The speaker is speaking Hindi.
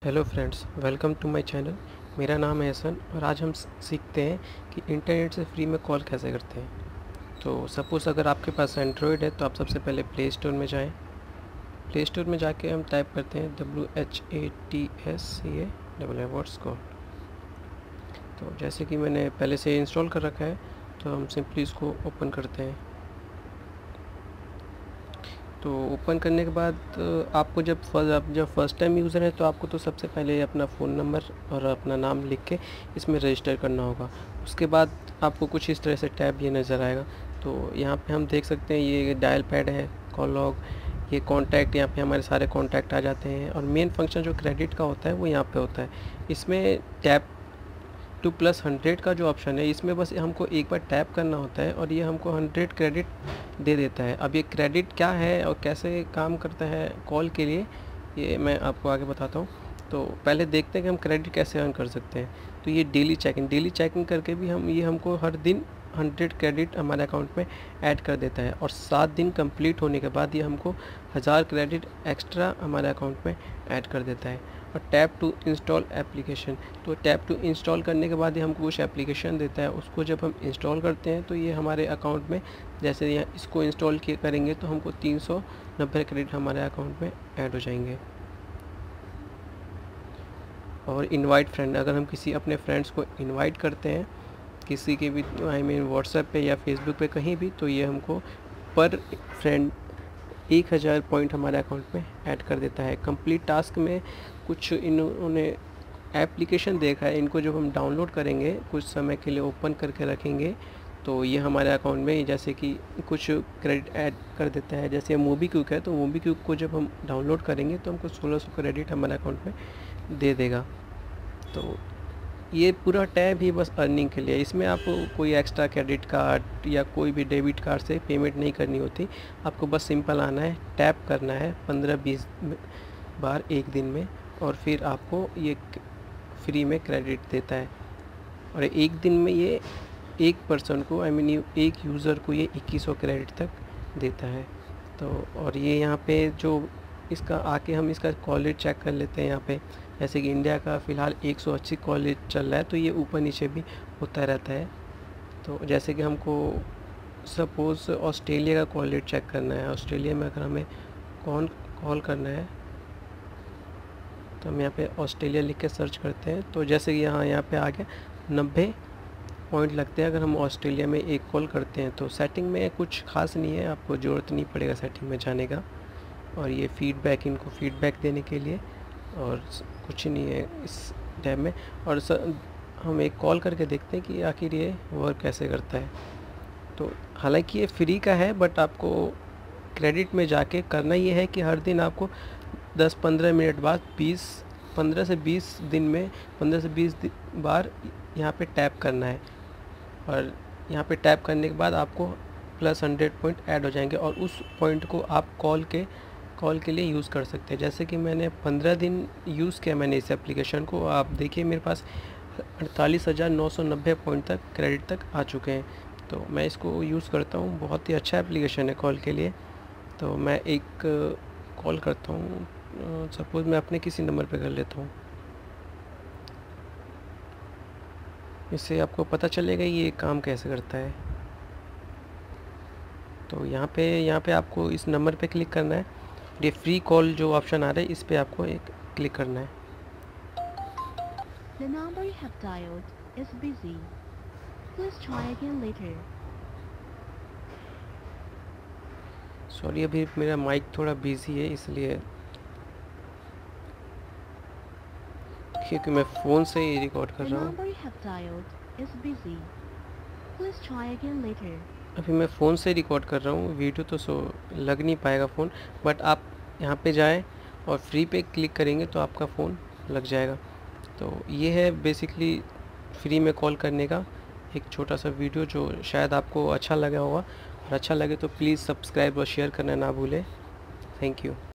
Hello friends, welcome to my channel. मेरा नाम है हसन और आज हम सीखते हैं कि इंटरनेट से फ्री में कॉल कैसे करते हैं। तो सपोज़ अगर आपके पास एंड्रॉयड है तो आप सबसे पहले प्ले स्टोर में जाएं। प्ले स्टोर में जाके हम टाइप करते हैं WHATSCA वर्ड्स कॉल। तो जैसे कि मैंने पहले से इंस्टॉल कर रखा है तो हम सिंपली इसको ओपन करते हैं। तो ओपन करने के बाद आपको जब फर्स्ट टाइम यूज़र है तो आपको तो सबसे पहले अपना फ़ोन नंबर और अपना नाम लिख के इसमें रजिस्टर करना होगा। उसके बाद आपको कुछ इस तरह से टैब ये नज़र आएगा। तो यहाँ पे हम देख सकते हैं ये डायल पैड है, कॉल लॉग, ये कॉन्टैक्ट, यहाँ पे हमारे सारे कॉन्टैक्ट आ जाते हैं। और मेन फंक्शन जो क्रेडिट का होता है वो यहाँ पे होता है। इसमें टैप टू प्लस 100 का जो ऑप्शन है इसमें बस हमको एक बार टैप करना होता है और ये हमको 100 क्रेडिट दे देता है। अब ये क्रेडिट क्या है और कैसे काम करता है कॉल के लिए, ये मैं आपको आगे बताता हूँ। तो पहले देखते हैं कि हम क्रेडिट कैसे अर्न कर सकते हैं। तो ये डेली चेकिंग करके भी हमको हर दिन 100 क्रेडिट हमारे अकाउंट में ऐड कर देता है। और 7 दिन कंप्लीट होने के बाद ये हमको 1000 क्रेडिट एक्स्ट्रा हमारे अकाउंट में ऐड कर देता है। और टैप टू इंस्टॉल एप्लीकेशन, तो टैप टू इंस्टॉल करने के बाद ये हमको कुछ एप्लीकेशन देता है। उसको जब हम इंस्टॉल करते हैं तो ये हमारे अकाउंट में, जैसे यहाँ इसको इंस्टॉल करेंगे तो हमको 390 क्रेडिट हमारे अकाउंट में ऐड हो जाएंगे। और इनवाइट फ्रेंड, अगर हम किसी अपने फ्रेंड्स को इनवाइट करते हैं किसी के भी व्हाट्सएप पे या फेसबुक पे कहीं भी, तो ये हमको पर फ्रेंड 1000 पॉइंट हमारे अकाउंट में ऐड कर देता है। कंप्लीट टास्क में कुछ इन्होंने एप्लीकेशन देखा है, इनको जब हम डाउनलोड करेंगे कुछ समय के लिए ओपन करके रखेंगे तो ये हमारे अकाउंट में जैसे कि कुछ क्रेडिट ऐड कर देता है। जैसे मूवी क्विक है तो मूवी क्विक को जब हम डाउनलोड करेंगे तो हमको 1600 क्रेडिट हमारे अकाउंट में दे देगा। तो ये पूरा टैब ही बस अर्निंग के लिए, इसमें आपको कोई एक्स्ट्रा क्रेडिट कार्ड या कोई भी डेबिट कार्ड से पेमेंट नहीं करनी होती। आपको बस सिंपल आना है, टैप करना है 15-20 बार एक दिन में और फिर आपको ये फ्री में क्रेडिट देता है। और एक दिन में ये एक पर्सन को एक यूज़र को ये 2100 क्रेडिट तक देता है। तो और ये यहाँ पे जो इसका आके हम इसका कॉलेज चेक कर लेते हैं। यहाँ पे जैसे कि इंडिया का फ़िलहाल 180 कॉलेज चल रहा है तो ये ऊपर नीचे भी होता रहता है। तो जैसे कि हमको सपोज़ ऑस्ट्रेलिया का कॉलेज चेक करना है, ऑस्ट्रेलिया में अगर हमें कॉल करना है तो हम यहाँ पे ऑस्ट्रेलिया लिख के सर्च करते हैं। तो जैसे कि यहाँ पे आ गया 90 पॉइंट लगते हैं अगर हम ऑस्ट्रेलिया में एक कॉल करते हैं। तो सेटिंग में कुछ खास नहीं है, आपको ज़रूरत नहीं पड़ेगा सेटिंग में जाने का। और ये इनको फीडबैक देने के लिए और कुछ नहीं है इस टैब में। और हम एक कॉल करके देखते हैं कि आखिर ये वर्क कैसे करता है। तो हालांकि ये फ्री का है बट आपको क्रेडिट में जाके करना ये है कि हर दिन आपको 10-15 मिनट बाद 15 से 20 दिन में 15 से 20 बार यहाँ पे टैप करना है। और यहाँ पे टैप करने के बाद आपको प्लस 100 पॉइंट ऐड हो जाएंगे और उस पॉइंट को आप कॉल के लिए यूज़ कर सकते हैं। जैसे कि मैंने 15 दिन यूज़ किया मैंने इस एप्लीकेशन को, आप देखिए मेरे पास 48,990 पॉइंट तक क्रेडिट तक आ चुके हैं। तो मैं इसको यूज़ करता हूँ, बहुत ही अच्छा एप्लीकेशन है कॉल के लिए। तो मैं एक कॉल करता हूँ, सपोज़ मैं अपने किसी नंबर पे कर लेता हूँ, इससे आपको पता चलेगा ये काम कैसे करता है। तो यहाँ पे आपको इस नंबर पे क्लिक करना है। ये फ्री कॉल जो ऑप्शन आ रहा है इस पे आपको एक क्लिक करना है। The number you have dialed is busy. Please try again later. Sorry, अभी मेरा माइक थोड़ा बिजी है इसलिए, क्योंकि मैं फ़ोन से ही रिकॉर्ड कर The रहा हूँ। number you have dialed is busy. Please try again later. अभी मैं फ़ोन से रिकॉर्ड कर रहा हूँ, वीडियो तो लग नहीं पाएगा फ़ोन, बट आप यहाँ पे जाएं और फ्री पे क्लिक करेंगे तो आपका फ़ोन लग जाएगा। तो ये है बेसिकली फ्री में कॉल करने का एक छोटा सा वीडियो जो शायद आपको अच्छा लगा होगा। और अच्छा लगे तो प्लीज़ सब्सक्राइब और शेयर करना ना भूलें। Thank you.